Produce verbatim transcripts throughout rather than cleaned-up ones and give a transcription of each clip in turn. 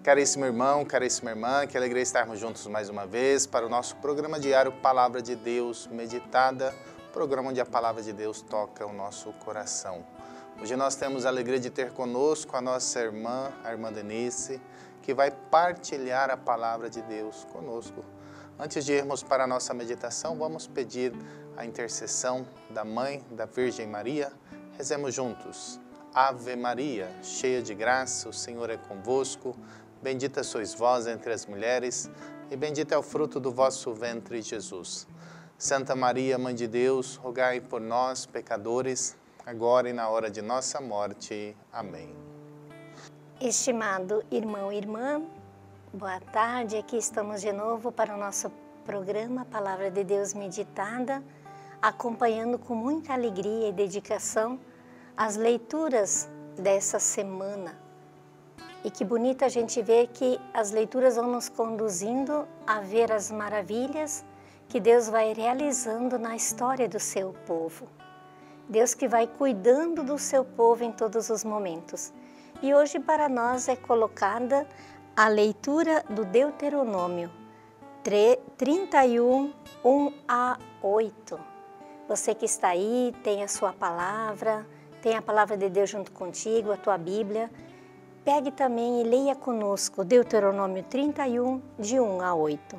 Caríssimo irmão, caríssima irmã, que alegria estarmos juntos mais uma vez para o nosso programa diário Palavra de Deus Meditada, programa onde a Palavra de Deus toca o nosso coração. Hoje nós temos a alegria de ter conosco a nossa irmã, a irmã Denise, que vai partilhar a Palavra de Deus conosco. Antes de irmos para a nossa meditação, vamos pedir a intercessão da Mãe da Virgem Maria. Rezemos juntos. Ave Maria, cheia de graça, o Senhor é convosco. Bendita sois vós entre as mulheres, e bendito é o fruto do vosso ventre, Jesus. Santa Maria, Mãe de Deus, rogai por nós, pecadores, agora e na hora de nossa morte. Amém. Estimado irmão e irmã, boa tarde. Aqui estamos de novo para o nosso programa Palavra de Deus Meditada, acompanhando com muita alegria e dedicação as leituras dessa semana. E que bonito a gente ver que as leituras vão nos conduzindo a ver as maravilhas que Deus vai realizando na história do seu povo. Deus que vai cuidando do seu povo em todos os momentos. E hoje para nós é colocada a leitura do Deuteronômio trinta e um, um a oito. Você que está aí, tem a sua palavra, tem a palavra de Deus junto contigo, a tua Bíblia. Pegue também e leia conosco Deuteronômio trinta e um, de um a oito.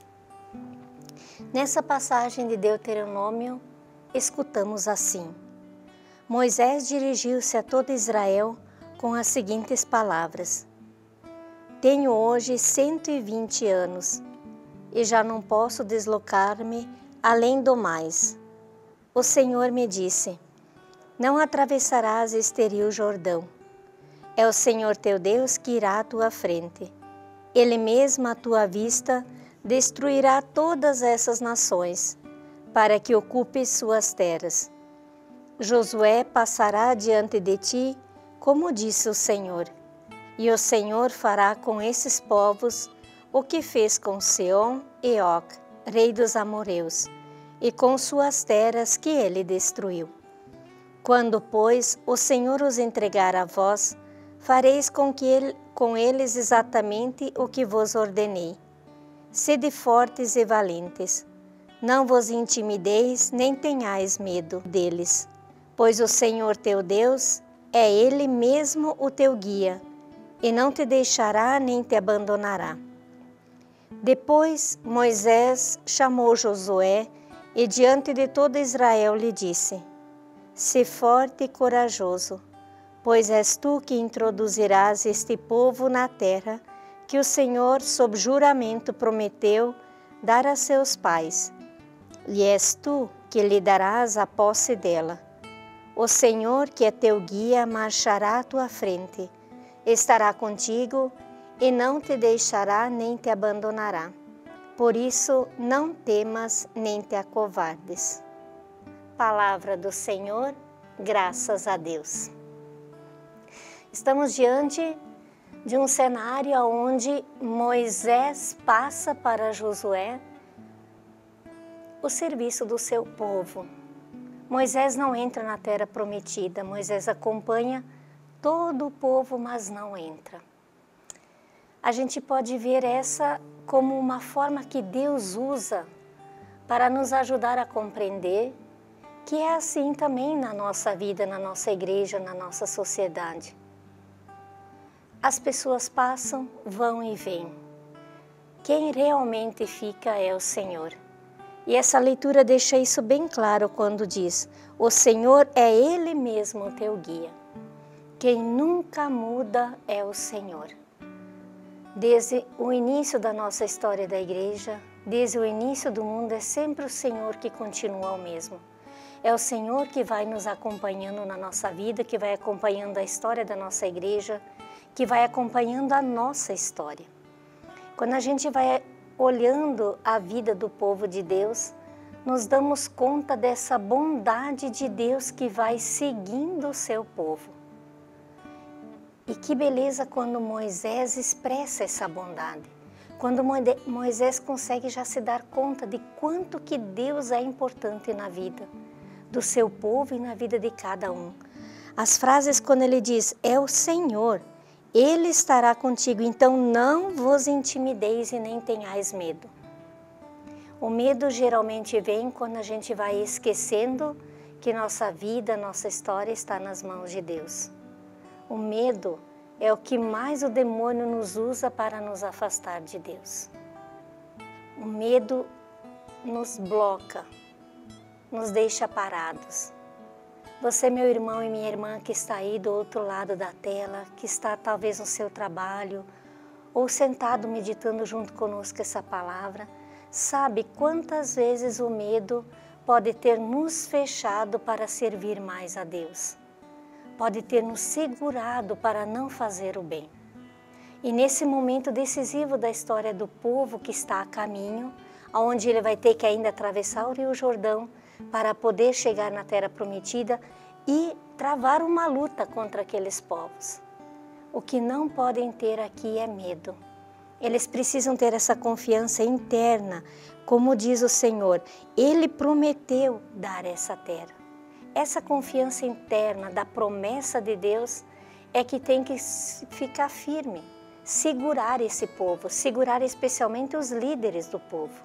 Nessa passagem de Deuteronômio, escutamos assim: Moisés dirigiu-se a todo Israel com as seguintes palavras: Tenho hoje cento e vinte anos e já não posso deslocar-me além do mais. O Senhor me disse: Não atravessarás este rio Jordão. É o Senhor teu Deus que irá à tua frente. Ele mesmo à tua vista destruirá todas essas nações, para que ocupes suas terras. Josué passará diante de ti, como disse o Senhor, e o Senhor fará com esses povos o que fez com Seom e Og, rei dos amorreus, e com suas terras que ele destruiu. Quando, pois, o Senhor os entregar a vós, fareis com, que ele, com eles exatamente o que vos ordenei. Sede fortes e valentes. Não vos intimideis, nem tenhais medo deles, pois o Senhor teu Deus é Ele mesmo o teu guia, e não te deixará nem te abandonará. Depois Moisés chamou Josué e diante de todo Israel lhe disse: Sê forte e corajoso, pois és tu que introduzirás este povo na terra que o Senhor, sob juramento, prometeu dar a seus pais, e és tu que lhe darás a posse dela. O Senhor, que é teu guia, marchará à tua frente, estará contigo e não te deixará nem te abandonará. Por isso, não temas nem te acovardes. Palavra do Senhor, graças a Deus. Estamos diante de um cenário onde Moisés passa para Josué o serviço do seu povo. Moisés não entra na terra prometida, Moisés acompanha todo o povo, mas não entra. A gente pode ver essa como uma forma que Deus usa para nos ajudar a compreender que é assim também na nossa vida, na nossa igreja, na nossa sociedade. As pessoas passam, vão e vêm. Quem realmente fica é o Senhor. E essa leitura deixa isso bem claro quando diz: o Senhor é Ele mesmo o teu guia. Quem nunca muda é o Senhor. Desde o início da nossa história da igreja, desde o início do mundo, é sempre o Senhor que continua o mesmo. É o Senhor que vai nos acompanhando na nossa vida, que vai acompanhando a história da nossa igreja, que vai acompanhando a nossa história. Quando a gente vai olhando a vida do povo de Deus, nos damos conta dessa bondade de Deus que vai seguindo o seu povo. E que beleza quando Moisés expressa essa bondade. Quando Moisés consegue já se dar conta de quanto que Deus é importante na vida do seu povo e na vida de cada um. As frases quando ele diz, é o Senhor, Ele estará contigo, então não vos intimideis e nem tenhais medo. O medo geralmente vem quando a gente vai esquecendo que nossa vida, nossa história está nas mãos de Deus. O medo é o que mais o demônio nos usa para nos afastar de Deus. O medo nos bloca, nos deixa parados. Você, meu irmão e minha irmã que está aí do outro lado da tela, que está talvez no seu trabalho ou sentado meditando junto conosco essa palavra, sabe quantas vezes o medo pode ter nos fechado para servir mais a Deus. Pode ter nos segurado para não fazer o bem. E nesse momento decisivo da história do povo que está a caminho, onde ele vai ter que ainda atravessar o Rio Jordão para poder chegar na Terra Prometida e travar uma luta contra aqueles povos. O que não podem ter aqui é medo. Eles precisam ter essa confiança interna, como diz o Senhor, Ele prometeu dar essa terra. Essa confiança interna da promessa de Deus é que tem que ficar firme, segurar esse povo, segurar especialmente os líderes do povo.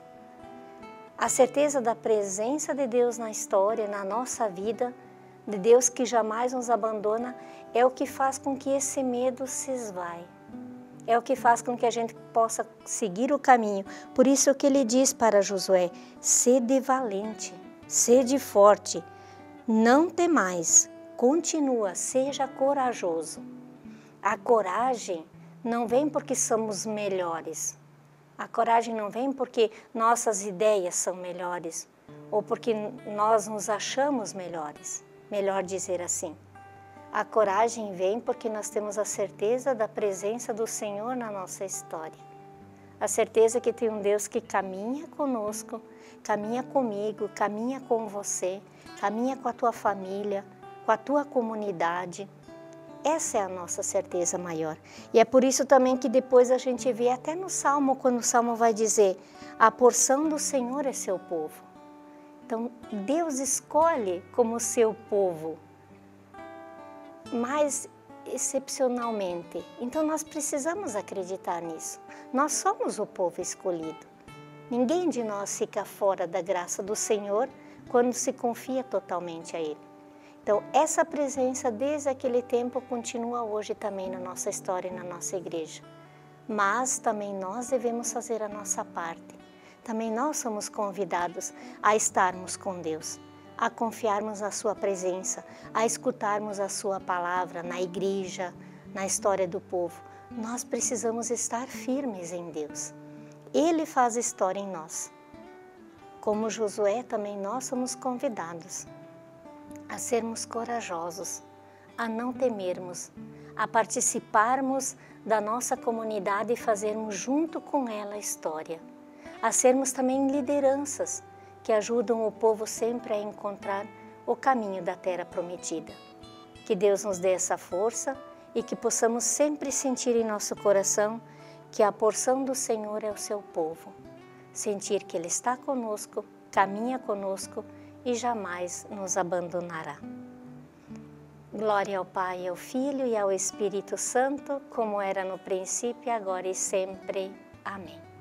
A certeza da presença de Deus na história, na nossa vida, de Deus que jamais nos abandona, é o que faz com que esse medo se esvaie. É o que faz com que a gente possa seguir o caminho. Por isso que ele diz para Josué, sede valente, sede forte, não temais, continua, seja corajoso. A coragem não vem porque somos melhores. A coragem não vem porque nossas ideias são melhores ou porque nós nos achamos melhores, melhor dizer assim. A coragem vem porque nós temos a certeza da presença do Senhor na nossa história. A certeza que tem um Deus que caminha conosco, caminha comigo, caminha com você, caminha com a tua família, com a tua comunidade. Essa é a nossa certeza maior. E é por isso também que depois a gente vê até no Salmo, quando o Salmo vai dizer, a porção do Senhor é seu povo. Então, Deus escolhe como seu povo, mas excepcionalmente. Então, nós precisamos acreditar nisso. Nós somos o povo escolhido. Ninguém de nós fica fora da graça do Senhor quando se confia totalmente a Ele. Então, essa presença desde aquele tempo continua hoje também na nossa história e na nossa igreja. Mas também nós devemos fazer a nossa parte. Também nós somos convidados a estarmos com Deus, a confiarmos na sua presença, a escutarmos a sua palavra na igreja, na história do povo. Nós precisamos estar firmes em Deus. Ele faz história em nós. Como Josué, também nós somos convidados a sermos corajosos, a não temermos, a participarmos da nossa comunidade e fazermos junto com ela a história, a sermos também lideranças que ajudam o povo sempre a encontrar o caminho da Terra Prometida. Que Deus nos dê essa força e que possamos sempre sentir em nosso coração que a porção do Senhor é o seu povo, sentir que Ele está conosco, caminha conosco e jamais nos abandonará. Glória ao Pai, ao Filho e ao Espírito Santo, como era no princípio, agora e sempre. Amém.